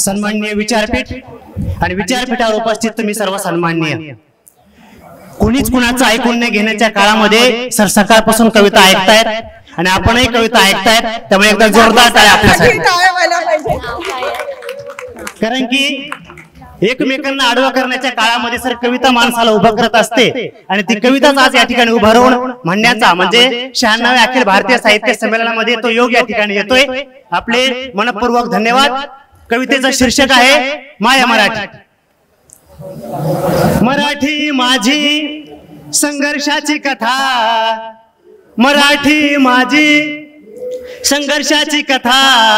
सन्माननीय विचारपीठ आणि विचारपीठावर उपस्थित तुम्ही सर्व सन्माननीय, कोणीच कुणाचं ऐकून न घेण्याच्या काळामध्ये सर सकाळपासून कविता ऐकतायत आणि आपणही कविता ऐकतायत, त्यामुळे एकदा जोरदार टाळ्या आपल्यासाठी। कारण की एकमेकांना आडवा करण्याच्या काळामध्ये सर कविता माणसाला उभं करत असते आणि ती कविताच आज या ठिकाणी उभं राहून म्हणण्याचा म्हणजे 96व्या अखिल भारतीय साहित्य संमेलनामध्ये तो योग या ठिकाणी येतोय। आपले मनपूर्वक धन्यवाद। कवितेचं शीर्षक आहे माया मराठी। मराठी माझी संघर्षाची कथा, मराठी माझी संघर्षाची कथा,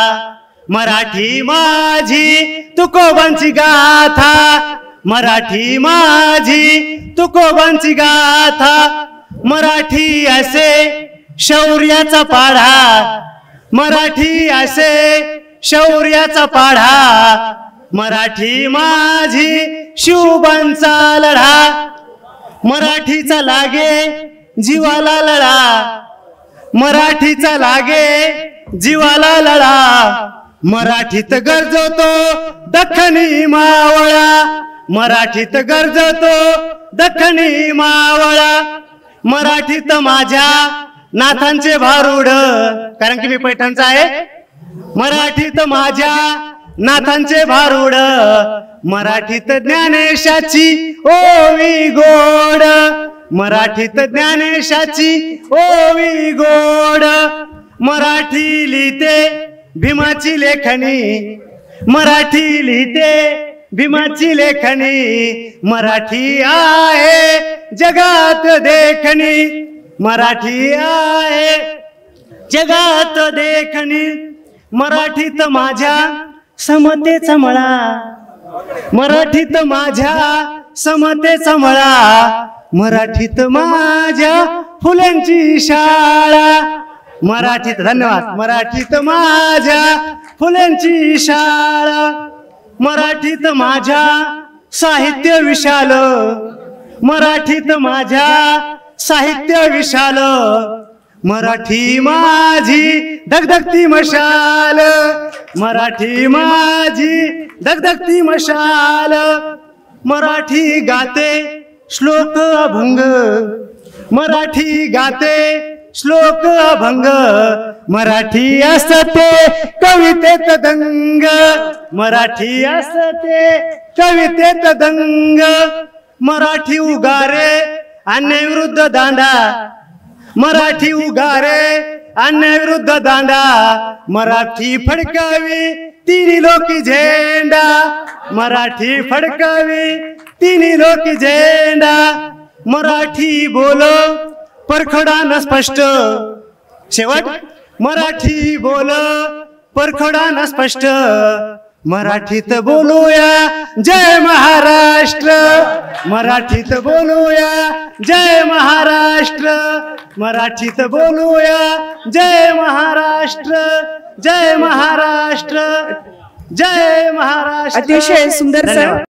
मराठी माझी तुकोबांची गाथा, मराठी माझी तुकोबांची गाथा, मराठी असे शौर्याचा पाढा, मराठी असे शौर्याचा पाढा, मराठी माझी शिवबांचा लढा, मराठीचा लागे जीवाला लढा, मराठीचा लागे जीवाला लढा, मराठीत गरजतो दख्खनी मावळा, मराठीत गरजतो दख्खनी मावळा, मराठीत माझ्या नाथांचे भारुड, कारण की मी पैठणचा आहे, मराठीत माझ्या नाथांचे भारुड, मराठीत ज्ञानेशाची ओवी गोड, मराठीत ज्ञानेशाची ओवी गोड, मराठी लिहिते भीमाची लेखनी, मराठी लिहिते भीमाची लेखनी, मराठी आहे जगात देखणी, मराठी आहे जगात देखणी, मराठीत माझ्या समतेचा मळा, मराठीत माझ्या समतेचा मळा, मराठीत माझ्या फुलांची शाळा, मराठीत धन्यवाद, मराठीत माझ्या फुलांची शाळा, मराठीत माझ्या साहित्य विशाल, मराठीत माझ्या साहित्य विशाल, मराठी माझी धगधगती मशाल, मराठी माझी धगधगती मशाल, मराठी गाते श्लोक अभंग, मराठी गाते श्लोक अभंग, मराठी असते कवितेत दंग, मराठी असते कवितेत दंग, मराठी उगारे अन्याय विरुद्ध दांडा, मराठी उगारे अन्याय विरुद्ध दांडा, मराठी फडकावी तिन्ही लोकी झेंडा, मराठी फडकावी तिन्ही लोकी झेंडा, मराठी बोलो परखडा न स्पष्ट, शेवट मराठी बोल परखडा न स्पष्ट, मराठीत बोलूया जय महाराष्ट्र, मराठीत बोलूया जय महाराष्ट्र, मराठीत बोलूया जय महाराष्ट्र, जय महाराष्ट्र, जय महाराष्ट्र। अतिशय सुंदर सर।